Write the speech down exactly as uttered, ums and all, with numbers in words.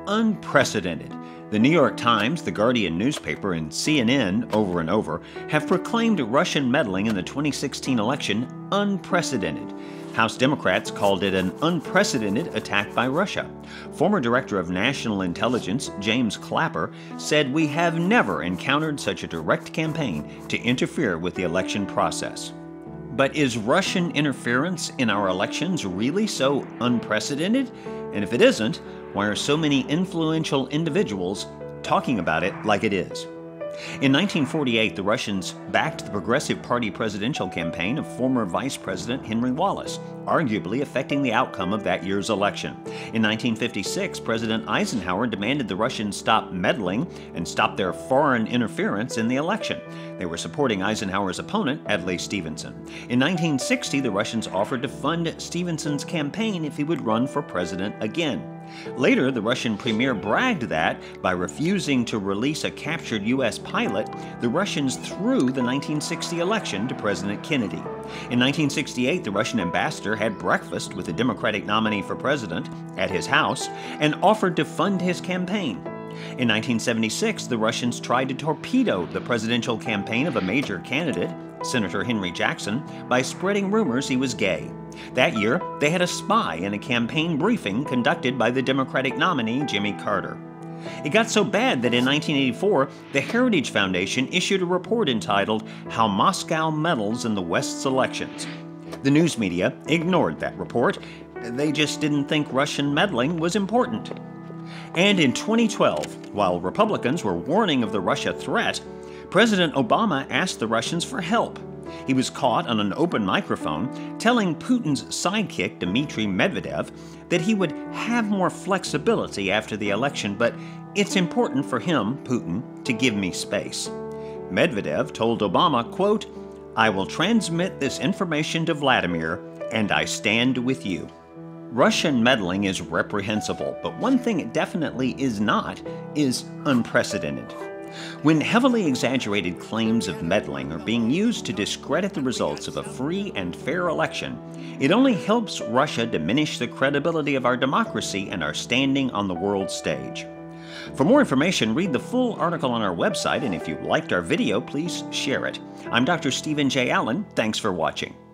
unprecedented. The New York Times, the Guardian newspaper, and C N N over and over have proclaimed Russian meddling in the twenty sixteen election unprecedented. House Democrats called it an unprecedented attack by Russia. Former Director of National Intelligence James Clapper said, "We have never encountered such a direct campaign to interfere with the election process." But is Russian interference in our elections really so unprecedented? And if it isn't, why are so many influential individuals talking about it like it is? In nineteen forty-eight, the Russians backed the Progressive Party presidential campaign of former Vice President Henry Wallace, arguably affecting the outcome of that year's election. In nineteen fifty-six, President Eisenhower demanded the Russians stop meddling and stop their foreign interference in the election. They were supporting Eisenhower's opponent, Adlai Stevenson. In nineteen sixty, the Russians offered to fund Stevenson's campaign if he would run for president again. Later, the Russian premier bragged that, by refusing to release a captured U S pilot, the Russians threw the nineteen sixty election to President Kennedy. In nineteen sixty-eight, the Russian ambassador had breakfast with the Democratic nominee for president at his house and offered to fund his campaign. In nineteen seventy-six, the Russians tried to torpedo the presidential campaign of a major candidate, Senator Henry Jackson, by spreading rumors he was gay. That year, they had a spy in a campaign briefing conducted by the Democratic nominee, Jimmy Carter. It got so bad that in nineteen eighty-four, the Heritage Foundation issued a report entitled "How Moscow Meddles in the West's Elections." The news media ignored that report. They just didn't think Russian meddling was important. And in twenty twelve, while Republicans were warning of the Russia threat, President Obama asked the Russians for help. He was caught on an open microphone telling Putin's sidekick, Dmitry Medvedev, that he would have more flexibility after the election, but it's important for him, Putin, to give me space. Medvedev told Obama, quote, "I will transmit this information to Vladimir, and I stand with you." Russian meddling is reprehensible, but one thing it definitely is not is unprecedented. When heavily exaggerated claims of meddling are being used to discredit the results of a free and fair election, it only helps Russia diminish the credibility of our democracy and our standing on the world stage. For more information, read the full article on our website, and if you liked our video, please share it. I'm Doctor Stephen J. Allen. Thanks for watching.